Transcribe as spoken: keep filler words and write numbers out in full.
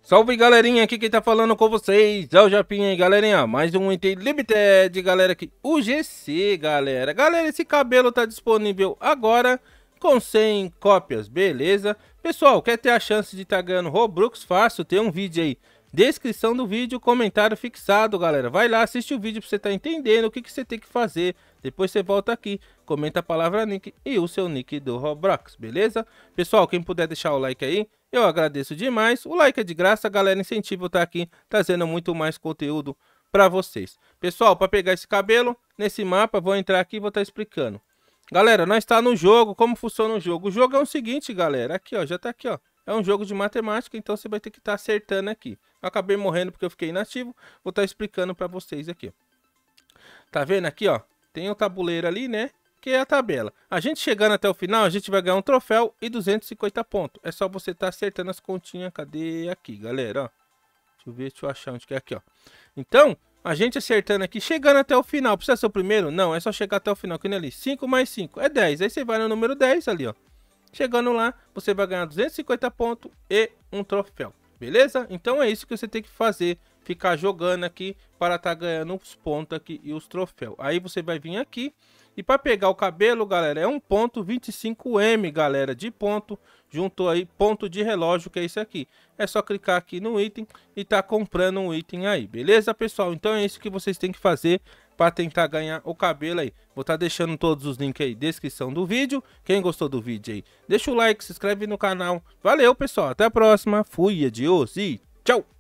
Salve galerinha, aqui quem tá falando com vocês é o Japinha aí galerinha, mais um item limited galera aqui, o G C galera. Galera, esse cabelo tá disponível agora com cem cópias, beleza? Pessoal, quer ter a chance de tá ganhando Robux fácil, tem um vídeo aí, descrição do vídeo, comentário fixado galera. Vai lá, assiste o vídeo pra você tá entendendo o que, que você tem que fazer. Depois você volta aqui, comenta a palavra nick e o seu nick do Roblox, beleza? Pessoal, quem puder deixar o like aí, eu agradeço demais. O like é de graça, galera, incentivo estar aqui trazendo muito mais conteúdo para vocês. Pessoal, para pegar esse cabelo nesse mapa, vou entrar aqui e vou estar explicando. Galera, nós está no jogo, como funciona o jogo? O jogo é o seguinte, galera, aqui ó, já tá aqui ó. É um jogo de matemática, então você vai ter que estar acertando aqui. Eu acabei morrendo porque eu fiquei inativo, vou estar explicando para vocês aqui. Tá vendo aqui ó? Tem o tabuleiro ali, né? Que é a tabela. A gente chegando até o final, a gente vai ganhar um troféu e duzentos e cinquenta pontos. É só você estar tá acertando as continhas. Cadê aqui, galera? Ó. Deixa eu ver, deixa eu achar onde que é aqui, ó. Então, a gente acertando aqui, chegando até o final. Precisa ser o primeiro? Não, é só chegar até o final. Que nem ali. cinco mais cinco é dez. Aí você vai no número dez ali, ó. Chegando lá, você vai ganhar duzentos e cinquenta pontos e um troféu. Beleza? Então é isso que você tem que fazer. Ficar jogando aqui para estar tá ganhando os pontos aqui e os troféus. Aí você vai vir aqui. E para pegar o cabelo, galera, é um ponto vinte e cinco M, galera, de ponto. Junto aí, ponto de relógio, que é isso aqui. É só clicar aqui no item e tá comprando um item aí. Beleza, pessoal? Então é isso que vocês têm que fazer para tentar ganhar o cabelo aí. Vou estar tá deixando todos os links aí na descrição do vídeo. Quem gostou do vídeo aí, deixa o like, se inscreve no canal. Valeu, pessoal. Até a próxima. Fui, adiós e tchau!